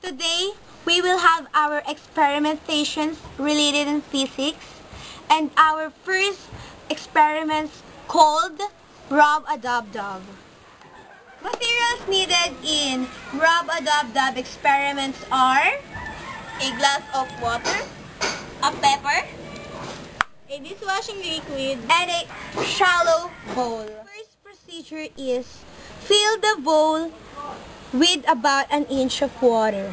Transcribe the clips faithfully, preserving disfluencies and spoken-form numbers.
Today, we will have our experimentations related in physics, and our first experiments called Rub-a-Dub-Dub. Materials needed in Rub-a-Dub-Dub experiments are a glass of water, a pepper, a dishwashing liquid, and a shallow bowl. First procedure is fill the bowl with about an inch of water.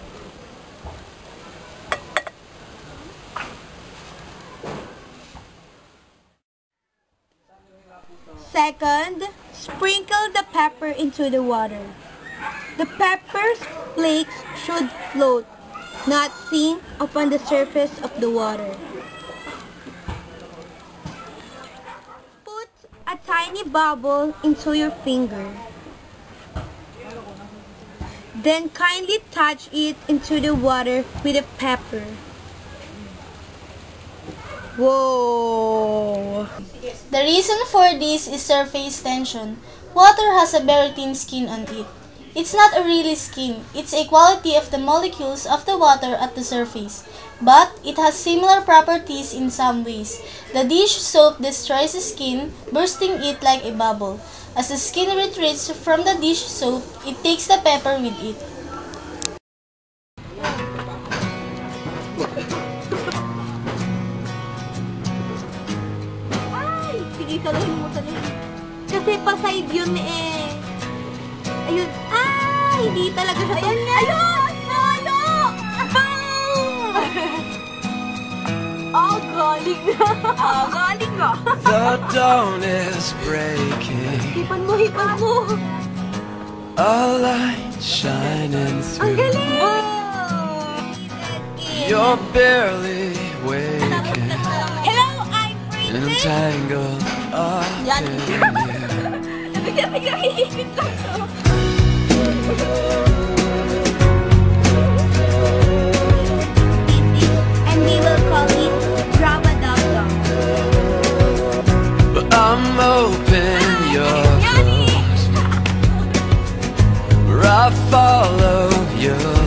Second, sprinkle the pepper into the water. The pepper's flakes should float, not sink upon the surface of the water. Put a tiny bubble into your finger. Then kindly touch it into the water with the pepper. Whoa! The reason for this is surface tension. Water has a very thin skin on it. It's not a really skin, it's a quality of the molecules of the water at the surface. But it has similar properties in some ways. The dish soap destroys the skin, bursting it like a bubble. As the skin retreats from the dish soap, it takes the pepper with it. Ay! Sige, talahin mo, talahin. Kasi pa-side yun eh. Ayun. Ay! Hindi talaga siya. Ayan nga! Ayun! Ano? Oh, galing na. Oh, galing na. The dawn is breaking. Hipan mo, hipan mo. A light shining Ang through. galing! Oh. You're barely waking. Hello, I'm Princess. Entangled up Yan. in you. Bigla-bigla hihigit ko to. And we will call it Rub-a-Dub-Dub. But I'm open, you're close. Where I follow you.